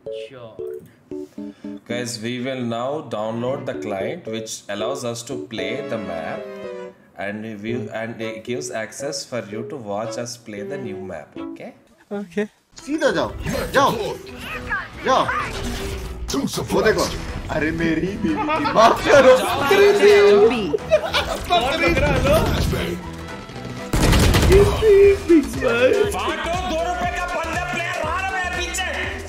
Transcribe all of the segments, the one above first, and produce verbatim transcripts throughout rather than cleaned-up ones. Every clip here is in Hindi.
Guys, we will now download the client which allows us to play the map and we and it gives access for you to watch us play the new map. Okay? Okay. सीधा जाओ, जाओ, जाओ. वो देखो. अरे मेरी बीवी की बात करो. फाटो दो रुपए का पंद्रह प्लेयर रहा है पीछे.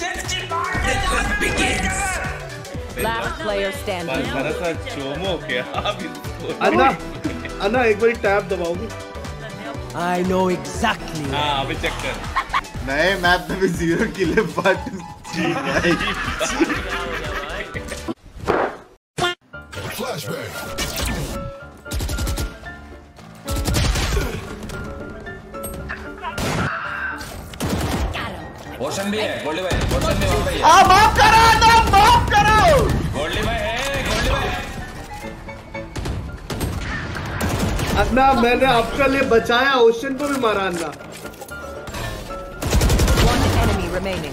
Last player standing. मेरा सा चोमो क्या अभी. अन्ना, अन्ना एक बारी टैब दबाओगे? I know exactly. हाँ अभी चेक कर. नए मैप में भी जीरो किल है बट ठीक है. Flashbang. ओशन भी है, गोल्डी भाई, ओशन भी वहाँ पे है। आ माफ करो, ना माफ करो। गोल्डी भाई है, गोल्डी भाई। अन्ना मैंने आपका लिए बचाया, ओशन को भी मारा अन्ना। One enemy remaining.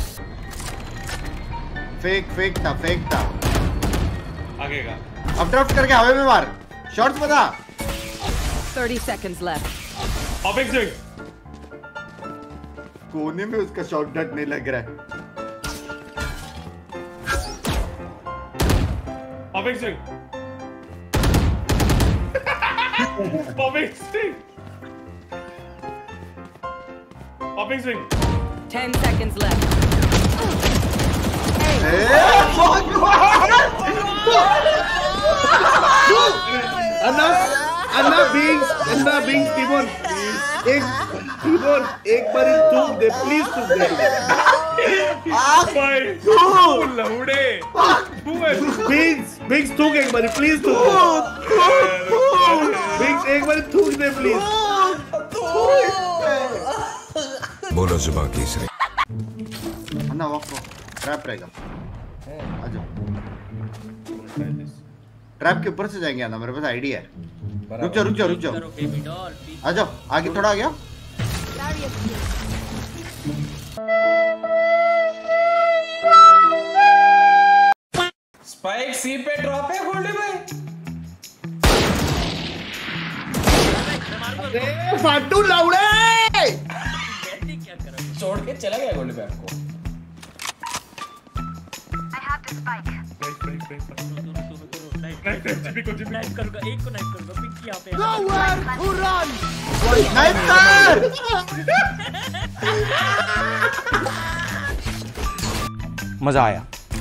Fake fake था, फेक था। आगे का। अब ड्राफ्ट करके हवा में मार। शॉट्स बता। Thirty seconds left. ऑफिस स्विंग। कोने में उसका शॉट डटने लग रहा है। ऑफिस स्विंग। ऑफिस स्विंग। ऑफिस स्विंग। Ten seconds left. अन्ना अन्ना बींग्स अन्ना बींग्स टीमोन एक टीमोन एक बार थूक दे प्लीज थूक दे भाई तू लौड़े बींग्स बींग्स थूक एक बार प्लीज थूक बींग्स एक बार थूक दे प्लीज बोलो जुबान तीसरी अन्ना वॉक ट्रैप रहेगा आ जाओ ट्रैप के ऊपर से जाएंगे ना मेरे पास आइडिया है रुक जाओ रुक जाओ रुक जाओ आ जाओ आगे थोड़ा आ गया स्पाइक सी पे ड्रॉप है गोल्डी भाई अरे फाटू लौड़े छोड़ के चला गया गोल्डी भाई आपको नाइफ करूंगा एक को नाइफ करूंगा पिक यहां पे नोवेयर हु रन नाइफ कर मजा आया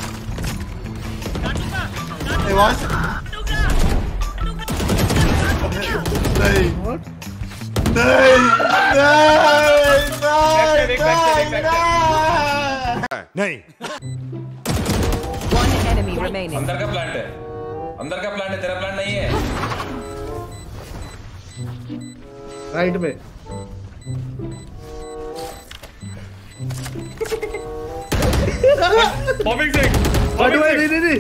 ए वाच नहीं नहीं नहीं One enemy remaining. अंदर का प्लांट है अंदर का प्लांट है तेरा प्लांट नहीं है राइट में पॉपिंग सिंह पॉपिंग सिंह नहीं नहीं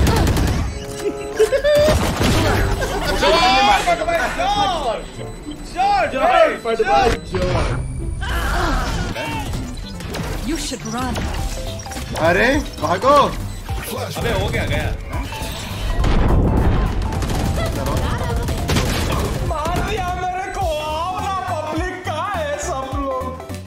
shot shot shot You should run. अरे भागो अबे हो क्या गया मार दिया मेरे को आओ ना पब्लिक कहाँ है सब लोग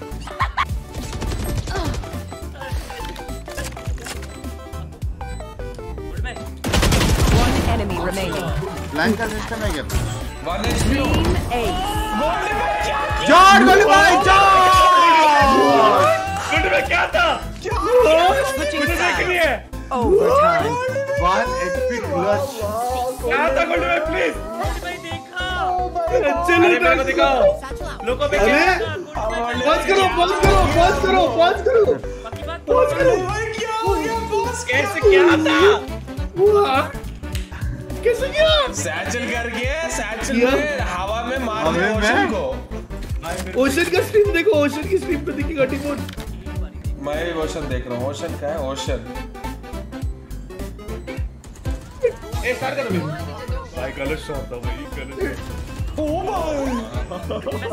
One enemy remaining. प्लान का सिस्टम है क्या one HP Team eight. Goldy भाई क्या जॉर्ज गोली भाई जॉर्ज गोल्डी में क्या था Switching मुझे देखनी है Overtime. वन एचपी क्लच क्या था गोल्डी में प्लीज चलो मेरे को दिखाओ लोगों पे क्या पॉज करो पॉज करो पॉज करो पॉज करो पॉज करो क्या हो गया बॉस कैसे क्या था वाह कैसे क्या सैचल करके सैचल में हवा में मार हवा दिया में? ओशन को ओशन का स्ट्रीम देखो ओशन की स्ट्रीम पे देखिएगा टीमोन मैं भी ओशन देख रहा हूँ ओशन का है ओशन ए स्टार्ट करो भाई गलत शॉट था भाई गलत ओ भाई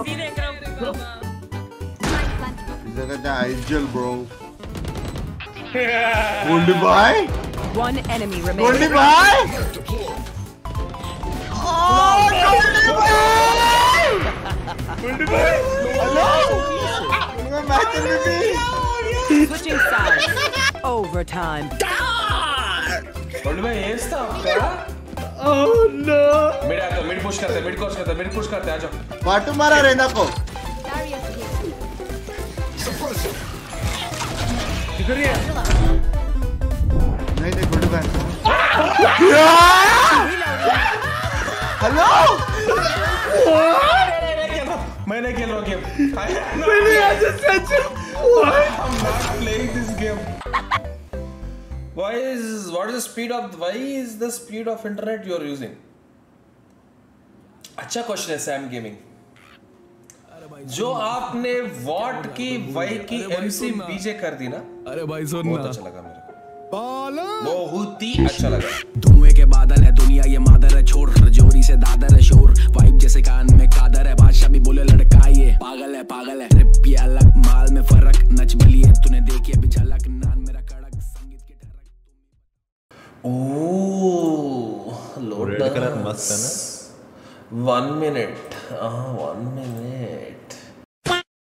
जगह दा आइजल ब्रो गोल्डी भाई One enemy गोल्डी remaining. भाई गोल्डी भाई हेलो मैं मैच में भी Switching sides. Overtime. बोल भाई ये था आपका Oh no. मिड आता मिड पुश करते मिड पुश करते मिड पुश करते आ जाओ पाटू मारा रेना को इधर ही है नहीं नहीं गोल्डी भाई हेलो मैंने खेल रहा गेम मैंने ऐसे सच I'm not playing this game. Why is what is the speed of why is the speed of internet you are using? अच्छा क्वेश्चन है सैम गेमिंग जो आपने वॉट की वाई की एमसी बीजे कर दी ना अरे भाई सुन बहुत अच्छा लगा मेरे को बहुत ही अच्छा लगा धुएं के बादल है दुनिया ये मादर है छोड़ रजौरी से दादर है शोर वाइब जैसे कान में कादर है बादशाह भी बोले लड़का ये पागल है पागल है ट्रिप ये अलग माल में फर्क नच बलिए तूने देखी अभी झलक नान मेरा कड़क संगीत के ठरक ओह लोटस रेड कलर मस्त है ना वन मिनट हाँ वन मिनट